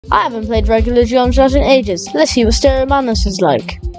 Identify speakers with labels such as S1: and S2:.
S1: I haven't played regular John Shot in ages. Let's see what Stereo Madness is like.